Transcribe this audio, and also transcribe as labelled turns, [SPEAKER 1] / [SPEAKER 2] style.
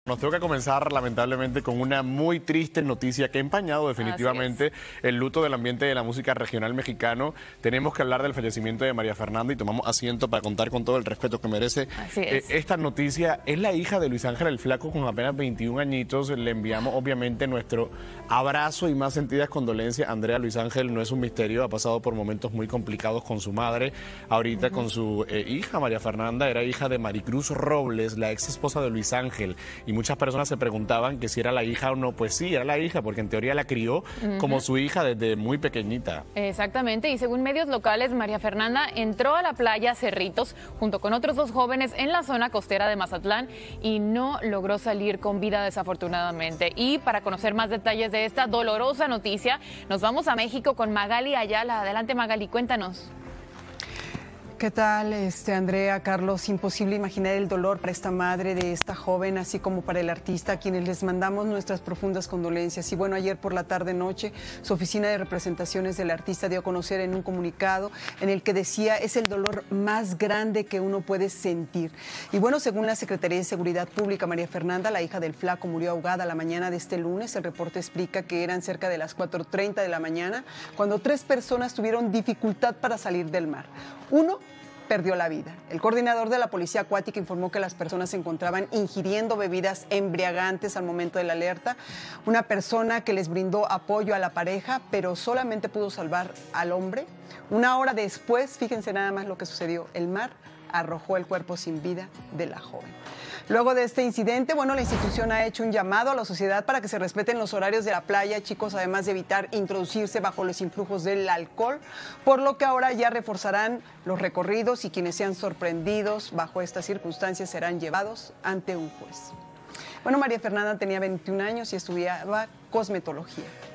[SPEAKER 1] Nos tengo que comenzar lamentablemente con una muy triste noticia que ha empañado definitivamente el luto del ambiente de la música regional mexicano. Tenemos que hablar del fallecimiento de María Fernanda y tomamos asiento para contar con todo el respeto que merece. Esta noticia es la hija de Luis Ángel el Flaco con apenas 21 añitos. Le enviamos obviamente nuestro abrazo y más sentidas condolencias. Andrea, Luis Ángel no es un misterio, ha pasado por momentos muy complicados con su madre, ahorita con su hija María Fernanda. Era hija de Maricruz Robles, la ex esposa de Luis Ángel, y muchas personas se preguntaban que si era la hija o no. Pues sí, era la hija, porque en teoría la crió como su hija desde muy pequeñita.
[SPEAKER 2] Exactamente, y según medios locales, María Fernanda entró a la playa Cerritos junto con otros dos jóvenes en la zona costera de Mazatlán y no logró salir con vida, desafortunadamente. Y para conocer más detalles de esta dolorosa noticia, nos vamos a México con Magali Ayala. Adelante, Magali, cuéntanos.
[SPEAKER 3] ¿Qué tal, Andrea, Carlos? Imposible imaginar el dolor para esta madre de esta joven, así como para el artista, a quienes les mandamos nuestras profundas condolencias. Y bueno, ayer por la tarde-noche, su oficina de representaciones del artista dio a conocer en un comunicado en el que decía: es el dolor más grande que uno puede sentir. Y bueno, según la Secretaría de Seguridad Pública, María Fernanda, la hija del Flaco, murió ahogada la mañana de este lunes. El reporte explica que eran cerca de las 4:30 de la mañana cuando 3 personas tuvieron dificultad para salir del mar. Uno perdió la vida. El coordinador de la Policía Acuática informó que las personas se encontraban ingiriendo bebidas embriagantes al momento de la alerta. Una persona que les brindó apoyo a la pareja, pero solamente pudo salvar al hombre. Una hora después, fíjense nada más lo que sucedió, el mar arrojó el cuerpo sin vida de la joven. Luego de este incidente, bueno, la institución ha hecho un llamado a la sociedad para que se respeten los horarios de la playa, chicos, además de evitar introducirse bajo los influjos del alcohol, por lo que ahora ya reforzarán los recorridos y quienes sean sorprendidos bajo estas circunstancias serán llevados ante un juez. Bueno, María Fernanda tenía 21 años y estudiaba cosmetología.